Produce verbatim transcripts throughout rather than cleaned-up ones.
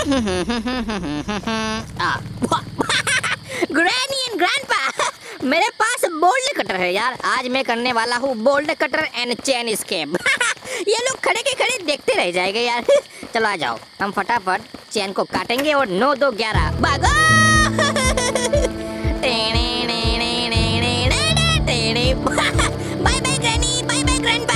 Granny and grandpa, मेरे पास bold cutter है यार। आज मैं करने वाला हूँ bolt cutter and chain escape. ये लोग खड़े के खड़े देखते रह जाएंगे यार। चलो आ जाओ, हम फटाफट चेन को काटेंगे और नौ दो ग्यारह भागो। Bye bye granny, bye bye grandpa.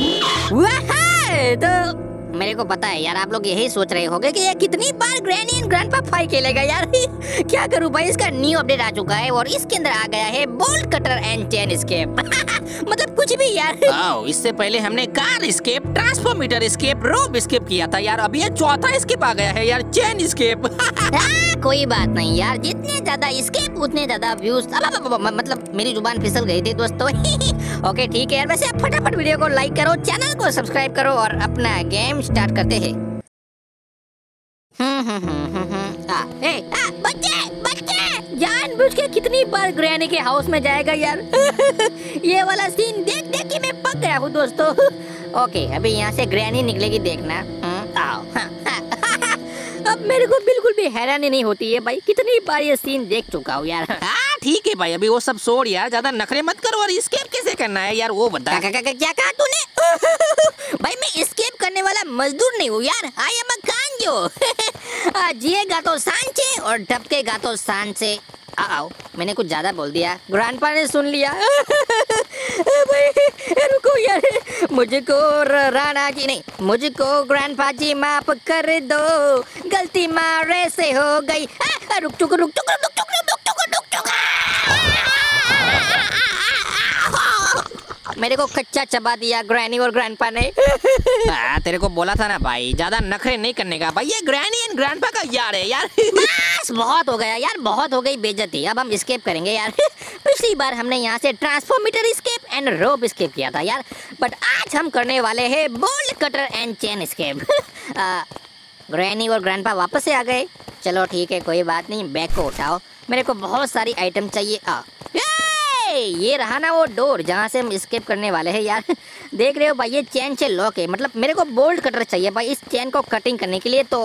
तो मेरे को पता है यार, आप लोग यही सोच रहे होंगे कि ये कितनी बार ग्रैनी एंड ग्रैंडपा फाइट खेलेगा यार। क्या करूं भाई, इसका न्यू अपडेट आ चुका है और इसके अंदर आ गया है bolt cutter and chain escape. मतलब कुछ भी यार। आओ, इससे पहले हमने car escape, transformer escape, rope escape किया था यार। अभी ये चौथा एस्केप आ गया है यार, चेन एस्केप। कोई बात नहीं यार, जितने ज्यादा एस्केप उतने ज्यादा व्यूज। मतलब मेरी जुबान फिसल गई थी दोस्तों। ओके ठीक है यार, वैसे आप फटाफट वीडियो को लाइक करो, चैनल को सब्सक्राइब करो और अपना गेम स्टार्ट करते हैं। हम्म हम्म हम्म हम्म आ, ए, आ, बच्चे बच्चे जानबूझ के कितनी बार ग्रैनी के हाउस में जाएगा यार। ये वाला सीन देख देख के मैं पक गया हूँ दोस्तों। ओके, अभी यहाँ से ग्रैनी निकलेगी देखना। आओ। अब मेरे को बिल्कुल भी हैरानी नहीं होती है भाई, कितनी बार ये सीन देख चुका हूँ यार। हाँ ठीक है भाई, अभी वो सब छोड़ यार, ज्यादा नखरे मत करो और एस्केप कैसे करना है यार वो बता। क्या, क्या, क्या, क्या कहा तूने? भाई मैं एस्केप करने वाला मजदूर नहीं हूँ यार, आई एम अ कांजो। जिएगा तो शान से और टपकेगा तो शान से। आओ, मैंने कुछ ज्यादा बोल दिया, ग्रैंडपा ने सुन लिया। भाई रुको यार, मुझको राणा जी नहीं, मुझको ग्रैंडपा जी माफ कर दो, गलती मारे से हो गई। रुक चुक रुक चुक रुक चुक रुक चुक रुक चुक। मेरे को कच्चा चबा दिया ग्रैनी और ग्रैंडपा ने। आ, तेरे को बोला था ना भाई, ज्यादा नखरे नहीं करने का भाई, ये ग्रैनी एंड ग्रैंडपा का यार है यार। बस बहुत हो गया यार, बहुत हो गई बेइज्जती। अब हम एस्केप करेंगे यार। पिछली बार हमने यहाँ से transformer escape and rope escape किया था यार, बट आज हम करने वाले हैं bolt cutter and chain escape. Granny और ग्रैंडपा वापस से आ गए। चलो ठीक है, कोई बात नहीं, बैग को उठाओ, मेरे को बहुत सारी आइटम चाहिए। आ ये रहा ना वो डोर जहाँ से हम एस्केप करने वाले हैं यार। देख रहे हो भाई, ये चेन से लॉक है, मतलब मेरे को बोल्ट कटर चाहिए भाई इस चेन को कटिंग करने के लिए। तो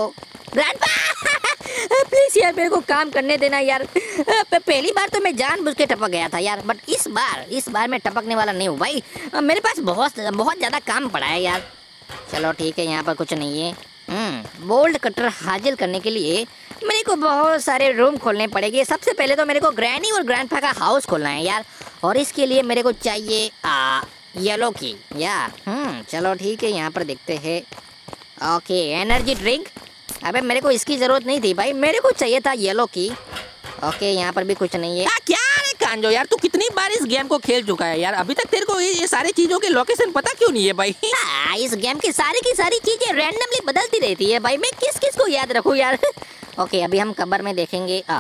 ग्रैंडपा प्लीज यार मेरे को काम करने देना यार। पहली बार तो मैं जानबूझ के टपक गया था यार, बट इस बार इस बार मैं टपकने वाला नहीं हूँ भाई। मेरे पास बहुत बहुत ज्यादा काम पड़ा है यार। चलो ठीक है, यहाँ पर कुछ नहीं है। हम्म बोल्ट कटर हासिल करने के लिए मेरे को बहुत सारे रूम खोलने पड़ेंगे। सबसे पहले तो मेरे को ग्रैनी और ग्रैंडपा का हाउस खोलना है यार, और इसके लिए मेरे को चाहिए आ, येलो की यार। हम्म चलो ठीक है, यहाँ पर देखते हैं। Okay, energy drink. अबे मेरे को इसकी जरूरत नहीं थी भाई, मेरे को चाहिए था येलो की। ओके, यहाँ पर भी कुछ नहीं है। आ, क्या रे कांजो यार, तू कितनी बार इस गेम को खेल चुका है यार, अभी तक तेरे को ये, ये सारी चीजों के लोकेशन पता क्यों नहीं है भाई? आ, इस गेम की सारी की सारी चीजें रैंडमली बदलती रहती है भाई, मैं किस किस को याद रखूं यार। ओके, अभी हम कबर में देखेंगे। आ,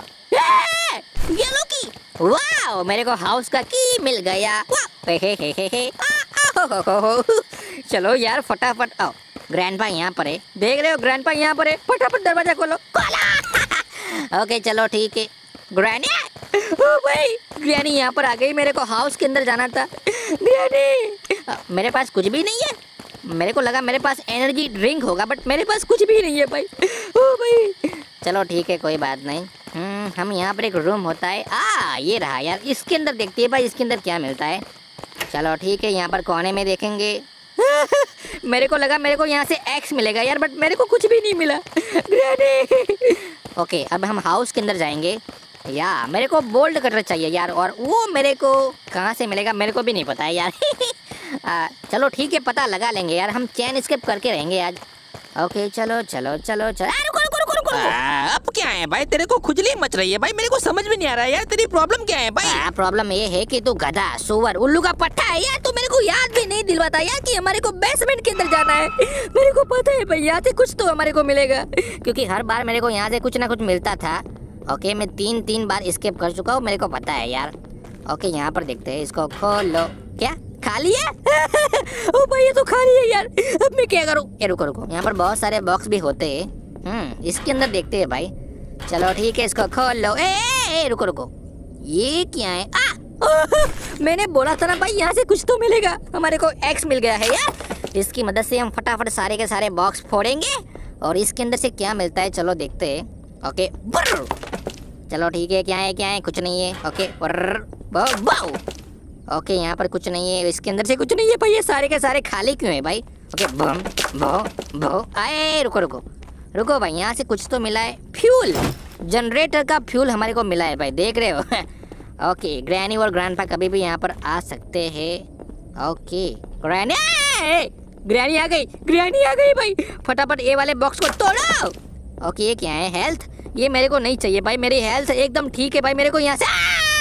येलो की। वाह, मेरे को हाउस का की मिल गया। हे हे हे हे हे। आ, आ, हो, हो, हो, हो। चलो यार फटाफट आओ। ग्रैंडपा यहाँ पर है, देख रहे हो ग्रैंडपा यहाँ पर है, फटाफट दरवाजा खोलो। खोला। ओके चलो ठीक है। ग्रैनी, ओ भाई ग्रैनी यहाँ पर आ गई, मेरे को हाउस के अंदर जाना था। ग्रैनी, मेरे पास कुछ भी नहीं है। मेरे को लगा मेरे पास एनर्जी ड्रिंक होगा, बट मेरे पास कुछ भी नहीं है भाई। ओ भाई चलो ठीक है, कोई बात नहीं। हम्म हम यहाँ पर एक रूम होता है, आ ये रहा यार, इसके अंदर देखती है भाई इसके अंदर क्या मिलता है। चलो ठीक है, यहाँ पर कोने में देखेंगे। मेरे को लगा मेरे को यहाँ से एक्स मिलेगा यार, बट मेरे को कुछ भी नहीं मिला। ओके, अब हम हाउस के अंदर जाएंगे। या मेरे को बोल्ट कटर चाहिए यार, और वो मेरे को कहाँ से मिलेगा मेरे को भी नहीं पता है यार। आ, चलो ठीक है, पता लगा लेंगे यार, हम चैन एस्केप करके रहेंगे आज। ओके चलो चलो चलो चलो। रुको रुको रुको रुको। आ, अब क्या है भाई, तेरे को खुजली मच रही है भाई, मेरे को समझ में नहीं आ रहा है यार, तेरी प्रॉब्लम क्या है भाई? प्रॉब्लम ये है कि तू गधा, सुअर, उल्लू का पट्टा है यार। तू मेरे को याद भी नहीं दिलवाता यार कि हमारे को बेसमेंट के अंदर जाना है। मेरे को पता है भाई, यहाँ से कुछ तो हमारे को मिलेगा, क्योंकि हर बार मेरे को यहाँ से कुछ ना कुछ मिलता था। ओके, मैं तीन तीन बार एस्केप कर चुका हूँ, मेरे को पता है यार। ओके, यहाँ पर देखते हैं, इसको खोलो। क्या खाली है? ओ भाई ये तो खाली है यार, अब मैं क्या करूँ? ये रुको रुको, यहाँ पर बहुत सारे बॉक्स भी होते हैं। हम्म इसके अंदर देखते हैं भाई। चलो ठीक है, इसको खोल लो। ए, ए, ए रुको रुको, ये क्या है? आ, मैंने बोला था ना भाई, यहाँ से कुछ तो मिलेगा। हमारे को एक्स मिल गया है यार, इसकी मदद से हम फटाफट सारे के सारे बॉक्स फोड़ेंगे और इसके अंदर से क्या मिलता है चलो देखते हैं। Okay bro. चलो ठीक है, क्या है क्या है, कुछ नहीं है। Okay bro, wow wow. Okay यहाँ पर कुछ नहीं है, इसके अंदर से कुछ नहीं है भाई। ये सारे के सारे खाली क्यों है भाई? ओके बम भो भो आए, रुको रुको रुको भाई, यहाँ से कुछ तो मिला है। फ्यूल, जनरेटर का फ्यूल हमारे को मिला है भाई, देख रहे हो। ओके ग्रैनी और ग्रैंडपा कभी भी यहाँ पर आ सकते हैं। ओके ग्रैनी, ग्रैनी आ गई, ग्रैनी आ गई भाई। फटाफट ए वाले बॉक्स को तोड़ो। ओके ये क्या है? हेल्थ, ये मेरे को नहीं चाहिए भाई, मेरी हेल्थ एकदम ठीक है भाई। मेरे को यहाँ से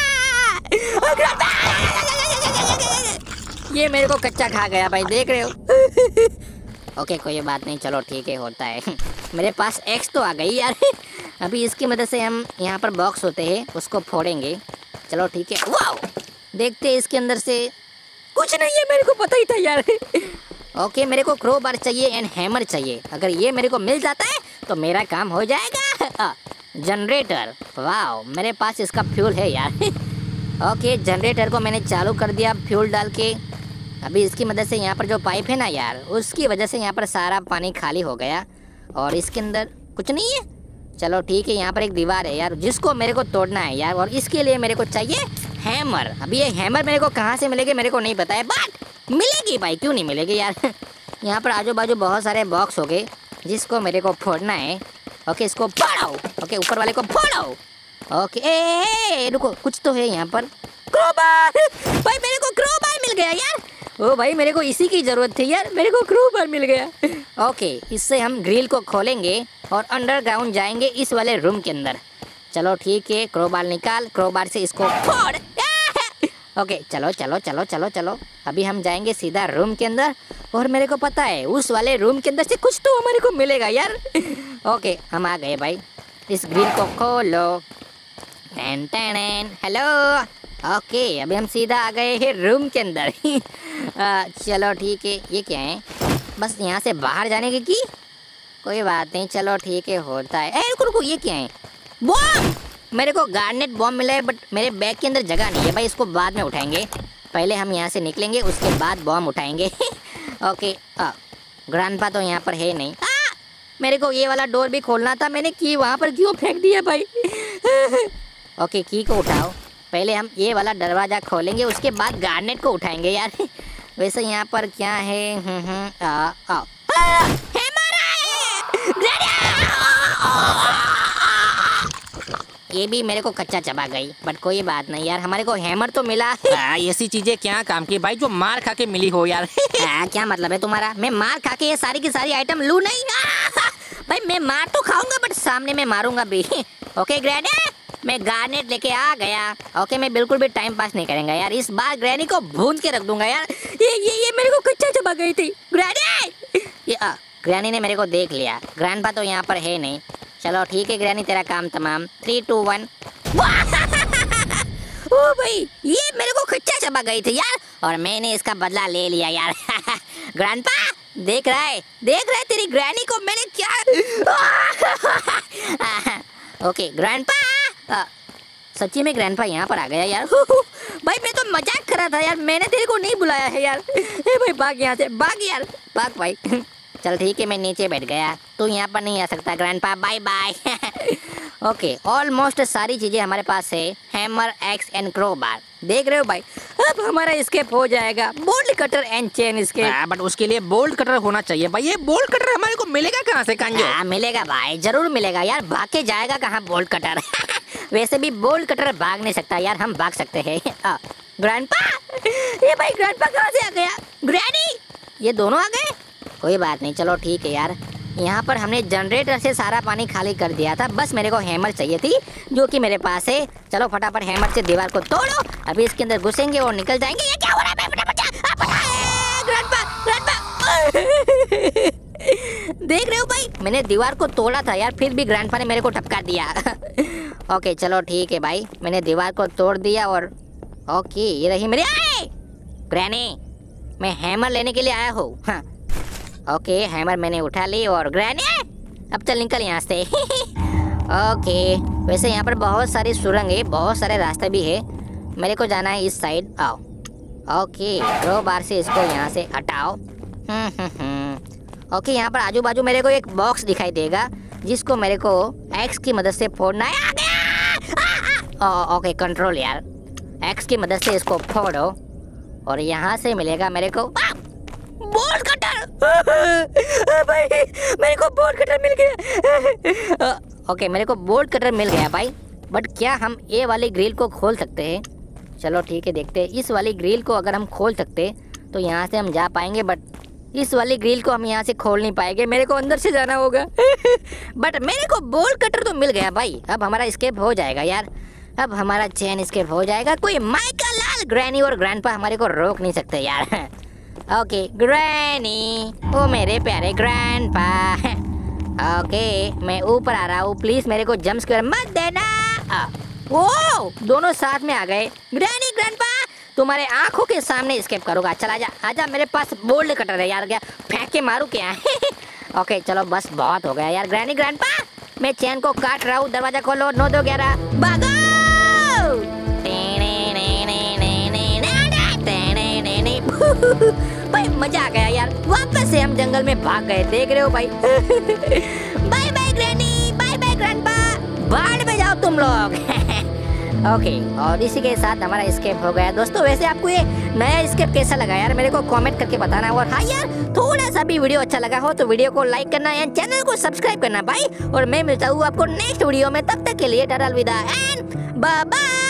ये मेरे को कच्चा खा गया भाई, देख रहे हो। ओके कोई बात नहीं, चलो ठीक है, होता है। मेरे पास एक्स तो आ गई यार। अभी इसकी मदद से हम यहाँ पर बॉक्स होते हैं उसको फोड़ेंगे। चलो ठीक है, वाओ देखते हैं इसके अंदर से कुछ नहीं है, मेरे को पता ही था यार। ओके मेरे को क्रो बार चाहिए एंड हैमर चाहिए। अगर ये मेरे को मिल जाता है तो मेरा काम हो जाएगा। जनरेटर, वाओ मेरे पास इसका फ्यूल है यार। ओके जनरेटर को मैंने चालू कर दिया फ्यूल डाल के। अभी इसकी मदद से यहाँ पर जो पाइप है ना यार, उसकी वजह से यहाँ पर सारा पानी खाली हो गया और इसके अंदर कुछ नहीं है। चलो ठीक है, यहाँ पर एक दीवार है यार जिसको मेरे को तोड़ना है यार, और इसके लिए मेरे को चाहिए हैमर। अभी ये हैमर मेरे को कहाँ से मिलेगी मेरे को नहीं पता है, बट मिलेगी भाई, क्यों नहीं मिलेगी यार। यहाँ पर आजू बाजू बहुत सारे बॉक्स हो गए जिसको मेरे को फोड़ना है। ओके इसको फोड़ो, ओके ऊपर वाले को फोड़ो। ओके ए, ए, रुको कुछ तो है यहाँ पर। क्रोबार भाई, मेरे को क्रोबार मिल गया यार। ओ भाई मेरे को इसी की जरूरत थी यार, मेरे को क्रोबार मिल गया। ओके इससे हम ग्रिल को खोलेंगे और अंडरग्राउंड जाएंगे इस वाले रूम के अंदर। चलो ठीक है, क्रोबार निकाल, क्रोबार से इसको फोड़। ओके चलो चलो चलो चलो चलो, अभी हम जाएंगे सीधा रूम के अंदर और मेरे को पता है उस वाले रूम के अंदर से कुछ तो हमारे को मिलेगा यार। ओके हम आ गए भाई, इस ग्रिल को खोलो। Ten ten, hello. ओके अभी हम सीधा आ गए हैं रूम के अंदर। आ, चलो ठीक है, ये क्या है? बस यहाँ से बाहर जाने की की कोई बात नहीं, चलो ठीक है, होता है। ए रुको रुको, ये क्या है? बॉम्ब, मेरे को गार्नेट बॉम्ब मिला है बट मेरे बैग के अंदर जगह नहीं है भाई, इसको बाद में उठाएंगे। पहले हम यहाँ से निकलेंगे उसके बाद बॉम्ब उठाएंगे। ओके ग्रैंडपा तो यहाँ पर है नहीं। आ, मेरे को ये वाला डोर भी खोलना था, मैंने की वहाँ पर क्यों फेंक दिया भाई? ओके की को उठाओ, पहले हम ये वाला दरवाजा खोलेंगे उसके बाद गार्नेट को उठाएंगे यार। वैसे यहाँ पर क्या है? हम्म हम्म आ आ ये भी मेरे को कच्चा चबा गई, बट कोई बात नहीं यार, हमारे को हैमर तो मिला। आ, ऐसी चीजें क्या काम की भाई जो मार खा के मिली हो यार। आ, क्या मतलब है तुम्हारा? मैं मार खा के ये सारी की सारी आइटम लूं नहीं? आ, भाई मैं मार तो खाऊंगा बट सामने में मारूंगा भी। ओके ग्रैनी, मैं गार्नेट लेके आ गया। ओके मैं बिल्कुल भी टाइम पास नहीं करेंगे यार, इस बार ग्रैनी को भून के रख दूंगा यार। ये ये ये मेरे को कच्चा चबा गई थी ग्रैनी। ये आ, ग्रैनी ने मेरे को देख लिया, ग्रैंडपा तो यहाँ पर है नहीं। चलो ठीक है ग्रैनी, तेरा काम तमाम। Three to one. ओ भाई ये मेरे को कच्चा चबा गई थी यार, और मैंने इसका बदला ले लिया यार। ग्रैंडपा देख रहा है, देख रहा है तेरी ग्रैनी को मैंने क्या। ओके ग्रैंडपा, सच्ची में ग्रैंडपा यहाँ पर आ गया यार। भाई मैं तो मजाक कर रहा था यार, मैंने तेरे को नहीं बुलाया है यार। ए भाई भाग यहाँ से, भाग यार, भाग भाई। चल ठीक है मैं नीचे बैठ गया, तू यहाँ पर नहीं आ सकता grandpa, bye bye. Okay almost सारी चीजें हमारे पास है, हैमर, एक्स एंड क्रोबार, देख रहे हो भाई। अब हमारा एस्केप हो जाएगा, bolt cutter and chain escape. But उसके लिए बोल्ट कटर होना चाहिए भाई, ये बोल्ट कटर हमारे को मिलेगा कहाँ से कांजो? हाँ मिलेगा भाई, जरूर मिलेगा यार, भाग के जाएगा कहाँ बोल्ट कटर? वैसे भी बोल्ट कटर भाग नहीं सकता यार, हम भाग सकते हैं। ग्रैंडपा, ये भाई ग्रैंडपा कहाँ से आ गया? ग्रैनी, ये दोनों आ गए? कोई बात नहीं, चलो ठीक है यार। यहाँ पर हमने जनरेटर से सारा पानी खाली कर दिया था, बस मेरे को हैमर चाहिए थी जो कि मेरे पास है। चलो फटाफट हैमर से दीवार को तोड़ो, अभी इसके अंदर घुसेंगे और निकल जाएंगे। ये क्या हो रहा है? Grandpa, grandpa. देख रहे हो भाई, मैंने दीवार को तोड़ा था यार, फिर भी ग्रैंडपा ने मेरे को टपका दिया। ओके चलो ठीक है भाई, मैंने दीवार को तोड़ दिया और ओके ये रही मेरी। आए ग्रैनी, मैं हैमर लेने के लिए आया हूँ। हाँ ओके हैमर मैंने उठा ली और ग्रैनी अब चल निकल यहाँ से। ओके वैसे यहाँ पर बहुत सारी सुरंग है, बहुत सारे रास्ते भी है, मेरे को जाना है इस साइड। आओ ओके क्रोबार से इसको यहाँ से हटाओ। हम्म हम्म ओके, यहाँ पर आजू बाजू मेरे को एक बॉक्स दिखाई देगा जिसको मेरे को एक्स की मदद से फोड़ना है। आ गया! आ, आ! ओ, ओके कंट्रोल यार, एक्स की मदद से इसको फोड़ो और यहाँ से मिलेगा मेरे को बोल्ट कटर। भाई मेरे को बोल्ट कटर मिल गया। ओके मेरे को बोल्ट कटर मिल गया भाई, बट क्या हम ये वाली ग्रिल को खोल सकते हैं? चलो ठीक है देखते हैं। इस वाली ग्रिल को अगर हम खोल सकते तो यहाँ से हम जा पाएंगे, बट इस वाली ग्रिल को हम यहाँ से खोल नहीं पाएंगे, मेरे को अंदर से जाना होगा। बट मेरे को बोल्ट कटर तो मिल गया भाई, अब हमारा स्केप हो जाएगा यार, अब हमारा चैन स्केप हो जाएगा। कोई माइकल लाल, ग्रैनी और ग्रैंडपा हमारे को रोक नहीं सकते यार। ओके ग्रैनी, ओ मेरे प्यारे ग्रैंडपा। ओके मैं ऊपर आ रहा हूँ, प्लीज मेरे को जंप स्केयर मत देना। आ, ओ दोनों साथ में आ गए। ग्रैनी ग्रैंडपा तुम्हारे आंखों के सामने स्केप करूंगा, चल आजा आजा, मेरे पास बोल्ट कटर है यार, क्या फेंक के मारू क्या? ओके चलो बस बहुत हो गया यार। ग्रैनी ग्रैंडपा मैं चैन को काट रहा हूँ, दरवाजा खोलो। नौ दो ग्यारह भागो। भाई मजा आ गया यार, वापस से हम जंगल में भाग गए, देख रहे हो भाई। Bye bye granny, bye bye grandpa, बाढ़ में जाओ तुम लोग। ओके और इसी के साथ हमारा स्केप हो गया। दोस्तों वैसे आपको ये नया स्केप कैसा लगा यार, मेरे को कमेंट करके बताना। और हाँ यार थोड़ा सा भी वीडियो अच्छा लगा हो तो वीडियो को लाइक करना एंड चैनल को सब्सक्राइब करना भाई। और मैं मिलता हूँ आपको नेक्स्ट वीडियो में, तब तक के लिए टाटा अलविदा एंड बाय बाय।